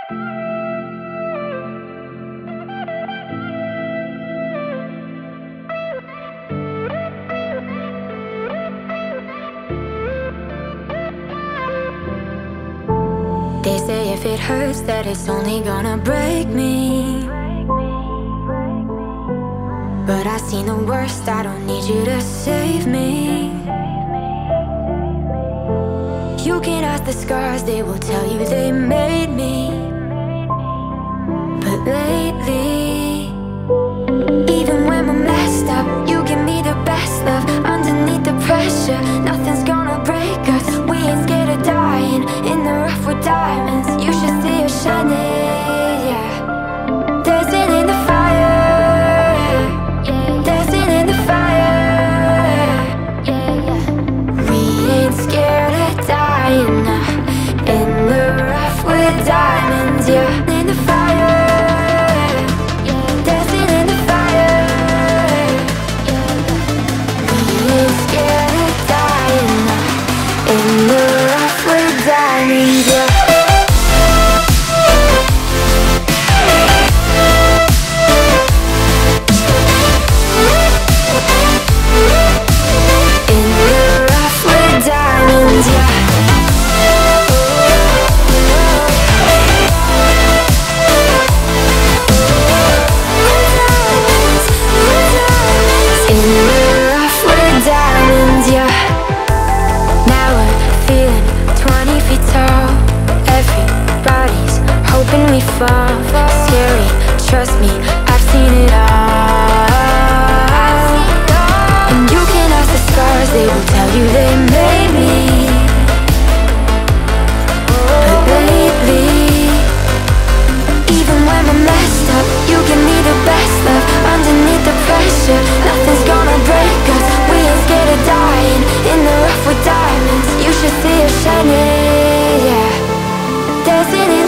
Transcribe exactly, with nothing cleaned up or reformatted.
They say if it hurts that it's only gonna break me, but I've seen the worst, I don't need you to save me. You can ask the scars, they will tell you they made me. But lately, even when we're messed up, you give me the best love. Underneath the pressure, nothing's gonna break us. We ain't scared of dying, in the rough with diamonds. You should see us shining, yeah. Dancing in the fire, dancing in the fire, we ain't scared of dying, nah. In the rough with diamonds, yeah. In the fire, dancing in the fire, we ain't scared of dying, nah. In the rough with diamonds, yeah. We fall, scary, trust me, I've seen it all. And you can ask the scars, they will tell you they made me. But lately, even when we're messed up, you give me the best love. Underneath the pressure, nothing's gonna break us. We ain't scared of dying, in the rough with diamonds. You should see us shining, yeah. Dancing in